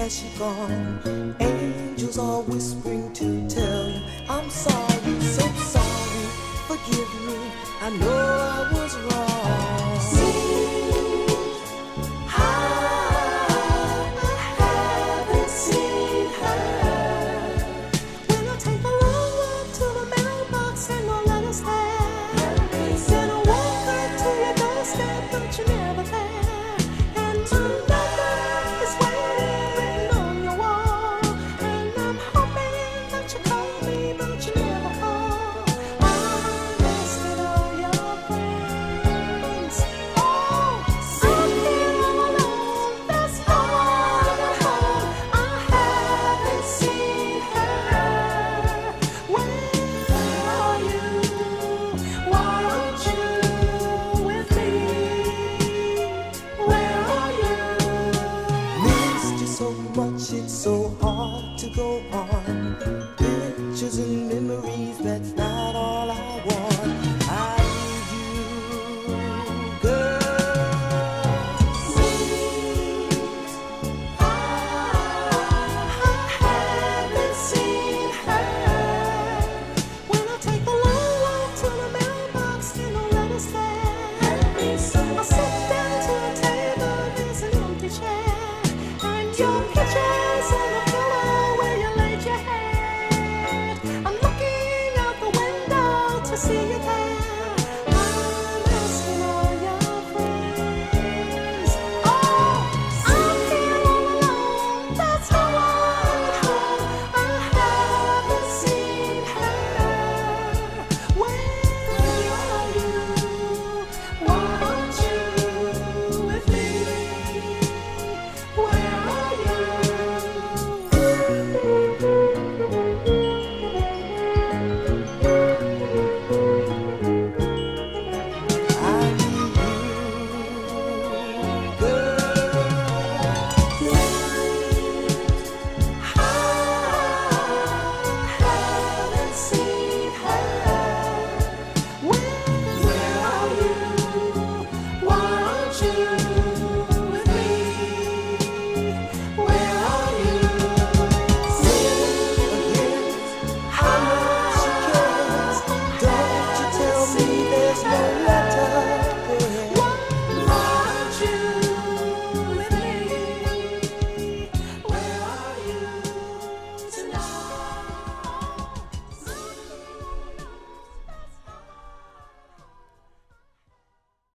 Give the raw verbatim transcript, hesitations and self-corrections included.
has she gone? Angels are whispering to tell you I'm sorry, so sorry. Forgive me, I know I was wrong. See, I, I haven't seen her. When I take a long walk to the mailbox and no letters there, then I walk right to your doorstep, but you're never there. And my number is waiting on your wall, and I'm hoping that you call me, but you never call. I listed all your friends. Oh, I'm here all alone. That's hard at home. I haven't seen her. Where are you? Why aren't you with me? Where are you? Missed you so much, it's so hard to go on. Pictures and memories, that's not